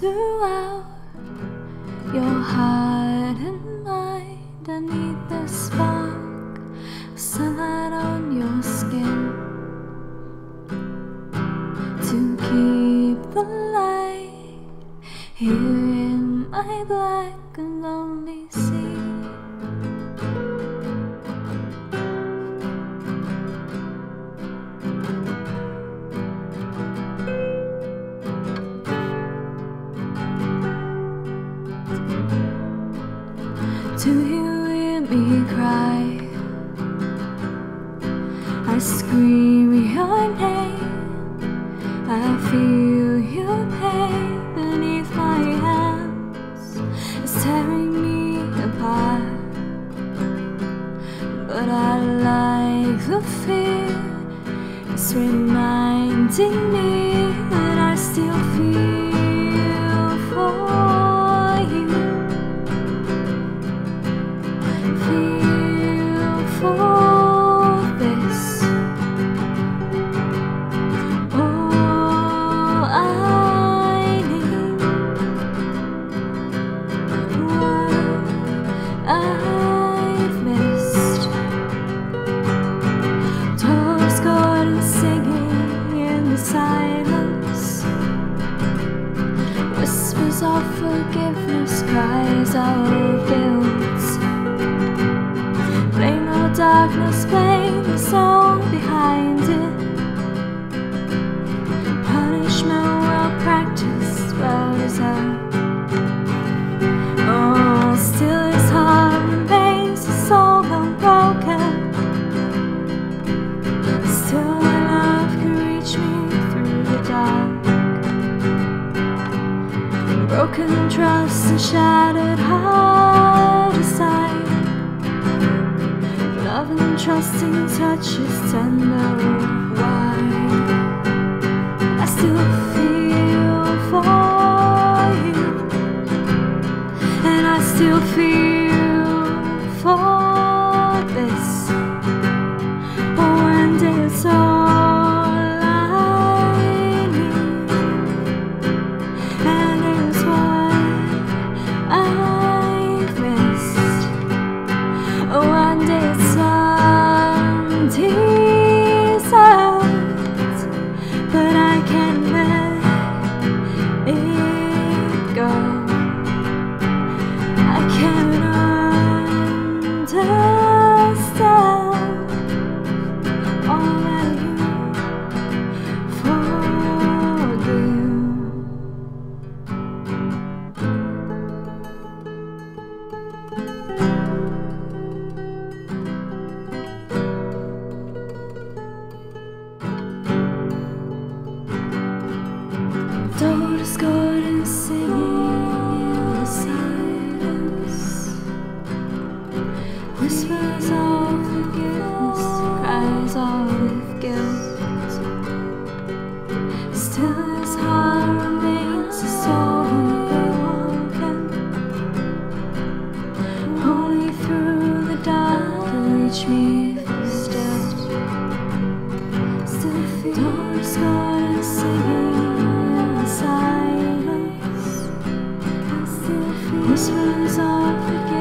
throughout your heart and mind. I need the spark of sunlight on your skin to keep the light here in my black and lonely sea. Do you hear me cry? I scream your name. I feel your pain beneath my hands. It's tearing me apart. But I like the fear. It's reminding me that I still feel for you. Feel for this. All I need, what I've missed. Doors garden singing in the silence. Whispers of forgiveness, cries of guilt. Blame no darkness, blame the soul behind it. Punishment well practiced, well deserved. Oh, still his heart remains, his soul unbroken. Still my love can reach me through the dark. Broken trust and shattered heart aside. Love and trusting touch is tender. Why? I still feel for you, and I still feel for this. Oh, one day it's all I need, and it's what I've missed. Oh, one day it's undeserved, but I can't let it go. I can't understand all that you forgive. Doors garden singing in the silence. Whispers of forgiveness, cries of guilt. Still his heart remains a soul unbroken. Only through the dark can reach me still. Still feel doors garden singing in the silence. Whispers of forgiveness.